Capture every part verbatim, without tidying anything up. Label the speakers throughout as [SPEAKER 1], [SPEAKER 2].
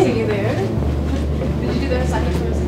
[SPEAKER 1] see you there. Did you do the second first?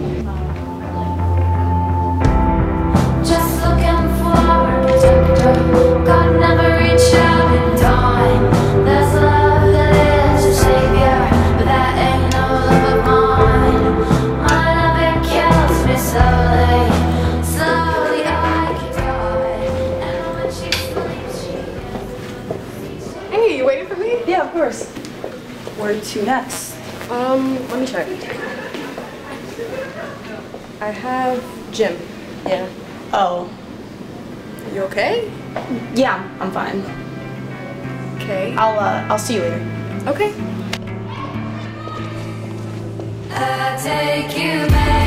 [SPEAKER 2] Just looking for a protector. God never reached out in time. There's love that is a savior, but that ain't no love of mine. My love, it kills me slowly. Slowly I can die. And when she sleeps, she
[SPEAKER 1] Hey, you waiting for me?
[SPEAKER 3] Yeah, of course. Where to next?
[SPEAKER 1] Um, let me check. I have gym.
[SPEAKER 3] Yeah. Oh.
[SPEAKER 1] You okay?
[SPEAKER 3] Yeah, I'm, I'm fine.
[SPEAKER 1] Okay.
[SPEAKER 3] I'll uh, I'll see you later.
[SPEAKER 1] Okay.
[SPEAKER 2] I take you back.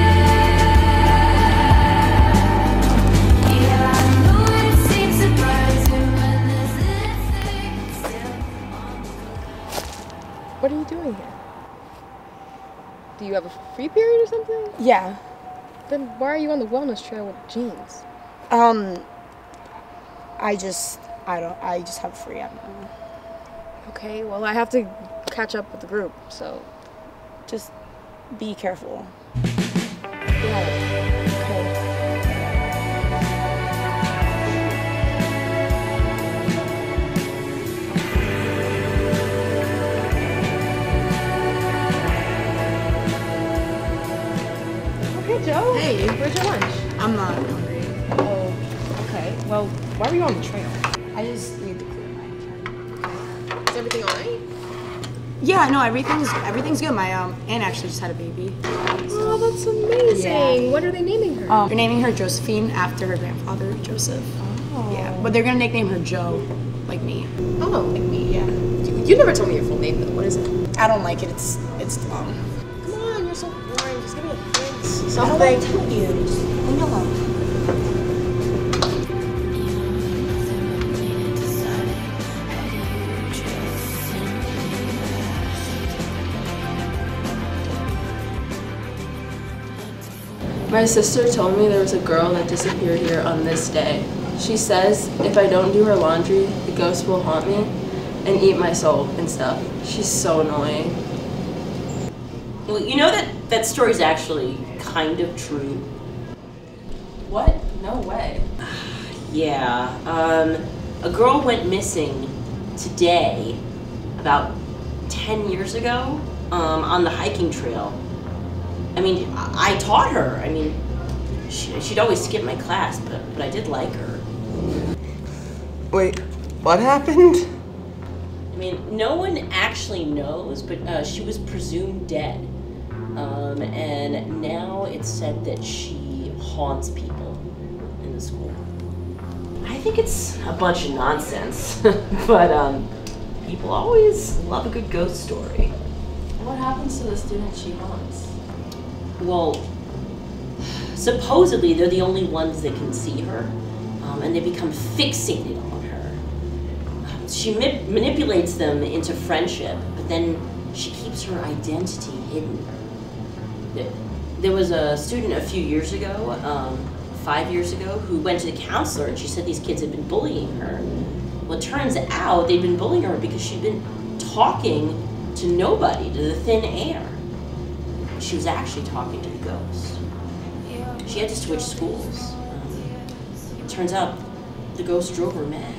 [SPEAKER 2] Yeah, I know it seems surprising when this lipstick still on.
[SPEAKER 1] What are you doing here? Do you have a free period or something?
[SPEAKER 3] Yeah.
[SPEAKER 1] Then why are you on the wellness trail with jeans?
[SPEAKER 3] Um. I just I don't I just have free. I don't know.
[SPEAKER 1] Okay, well I have to catch up with the group, so
[SPEAKER 3] Just be careful.
[SPEAKER 1] yeah. Okay. Okay, Joe.
[SPEAKER 3] Hey.
[SPEAKER 1] Where's your lunch?
[SPEAKER 3] I'm not hungry.
[SPEAKER 1] Oh, okay. Well, why were you on the trail?
[SPEAKER 3] I just need to clear my head.
[SPEAKER 1] Is everything alright?
[SPEAKER 3] Yeah, no, everything's everything's good. My um aunt actually just had a baby.
[SPEAKER 1] Oh, that's amazing.
[SPEAKER 3] Yeah.
[SPEAKER 1] What are they naming her?
[SPEAKER 3] Um, they're naming her Josephine after her grandfather, Joseph.
[SPEAKER 1] Oh.
[SPEAKER 3] Yeah, but they're gonna nickname her Joe, like me.
[SPEAKER 1] Oh,
[SPEAKER 3] Like me, yeah.
[SPEAKER 1] you, you never told me your full name though. What is it?
[SPEAKER 3] I don't like it. It's it's long.
[SPEAKER 1] Come on, you're so boring. Just give me a hint.
[SPEAKER 3] I don't
[SPEAKER 1] Something.
[SPEAKER 3] like telling you. Just leave me alone.
[SPEAKER 4] My sister told me there was a girl that disappeared here on this day. She says if I don't do her laundry, the ghost will haunt me and eat my soul and stuff. She's so annoying.
[SPEAKER 5] Well, you know that that story's actually kind of true.
[SPEAKER 4] What? No way.
[SPEAKER 5] Yeah, um, a girl went missing today, about ten years ago, um, on the hiking trail. I mean, I, I taught her. I mean, she, she'd always skip my class, but, but I did like her.
[SPEAKER 6] Wait, what happened?
[SPEAKER 5] I mean, no one actually knows, but uh, she was presumed dead. Um, and now it's said that she haunts people in the school. I think it's a bunch of nonsense, but um, people always love a good ghost story.
[SPEAKER 4] What happens to the student she haunts?
[SPEAKER 5] Well, supposedly they're the only ones that can see her, um, and they become fixated on her. Um, she ma- manipulates them into friendship, but then she keeps her identity hidden. There, there was a student a few years ago, um, five years ago, who went to the counselor and she said these kids had been bullying her. Well, it turns out they'd been bullying her because she'd been talking to nobody, to the thin air. She was actually talking to the ghost. She had to switch schools. Um, it turns out the ghost drove her mad.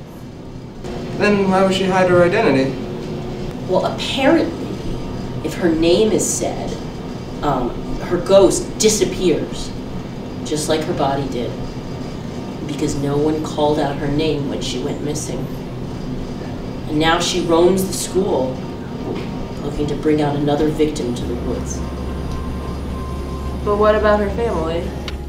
[SPEAKER 6] Then why would she hide her identity?
[SPEAKER 5] Well, apparently, if her name is said, um, her ghost disappears, just like her body did, because no one called out her name when she went missing. And now she roams the school, looking to bring out another victim to the woods.
[SPEAKER 4] But what about her family?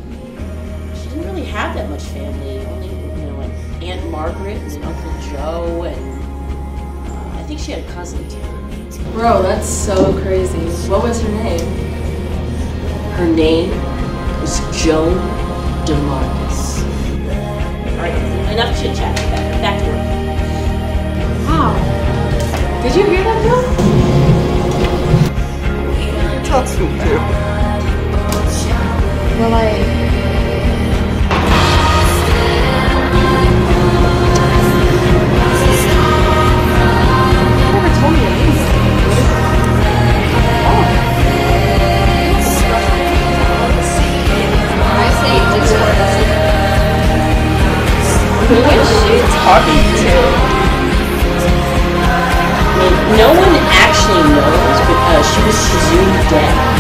[SPEAKER 5] She didn't really have that much family. Only, you know, an Aunt Margaret and an Uncle Joe, and uh, I think she had a cousin too.
[SPEAKER 4] Bro, that's so crazy. What was her name?
[SPEAKER 5] Her name was Joan DeMarcus. All right, enough chit chat. Back, back to work.
[SPEAKER 1] Wow. Did you hear that, Joe?
[SPEAKER 6] Talks me too.
[SPEAKER 1] Well, I... You never told me anything.
[SPEAKER 4] Who is she talking to?
[SPEAKER 5] I mean, no one actually knows, but uh, she was presumed dead.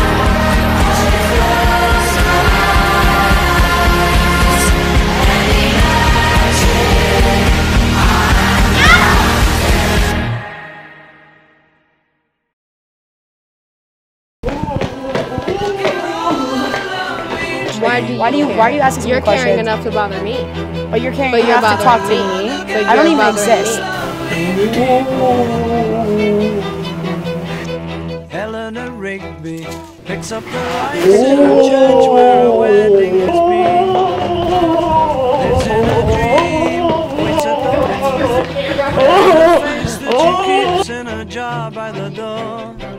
[SPEAKER 1] Why do you?
[SPEAKER 3] Why do you? Why are you asking
[SPEAKER 1] You're
[SPEAKER 3] me questions?
[SPEAKER 1] caring enough to bother me.
[SPEAKER 3] But you're caring
[SPEAKER 1] But you're
[SPEAKER 3] enough to talk to
[SPEAKER 1] bothering
[SPEAKER 3] me.
[SPEAKER 1] me. But
[SPEAKER 3] I don't
[SPEAKER 1] you're
[SPEAKER 3] even
[SPEAKER 1] bothering
[SPEAKER 3] exist.
[SPEAKER 7] Eleanor Rigby picks up the lights in a church where a wedding has been. Lives in a dream, waits at the door. Face that she keeps in a jar by the door.